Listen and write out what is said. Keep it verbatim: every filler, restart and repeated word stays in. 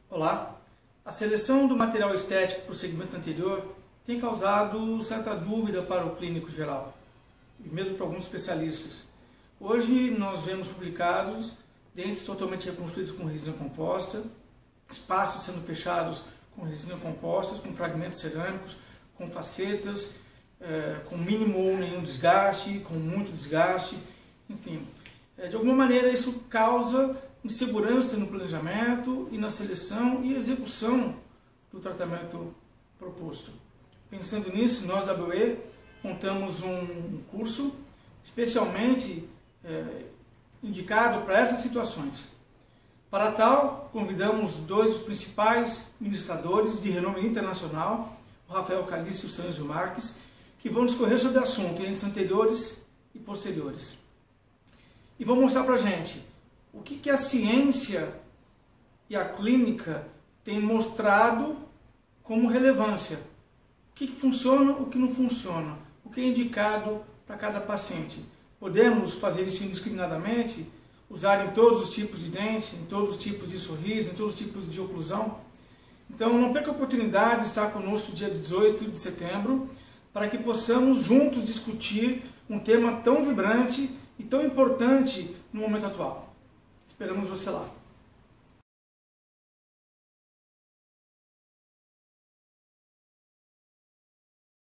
Olá! A seleção do material estético para o segmento anterior tem causado certa dúvida para o clínico geral, e mesmo para alguns especialistas. Hoje nós vemos publicados dentes totalmente reconstruídos com resina composta, espaços sendo fechados com resina composta, com fragmentos cerâmicos, com facetas, é, com mínimo ou nenhum desgaste, com muito desgaste, enfim. É, de alguma maneira isso causa insegurança no planejamento e na seleção e execução do tratamento proposto. Pensando nisso, nós da W E montamos um curso especialmente é, indicado para essas situações. Para tal, convidamos dois dos principais ministradores de renome internacional, o Rafael Calice e o Sâncio Marques, que vão discorrer sobre o assunto em entes anteriores e posteriores. E vão mostrar para a gente o que, que a ciência e a clínica têm mostrado como relevância. O que, que funciona, o que não funciona, o que é indicado para cada paciente. Podemos fazer isso indiscriminadamente, usar em todos os tipos de dente, em todos os tipos de sorriso, em todos os tipos de oclusão. Então não perca a oportunidade de estar conosco dia dezoito de setembro, para que possamos juntos discutir um tema tão vibrante e tão importante no momento atual. Esperamos você lá.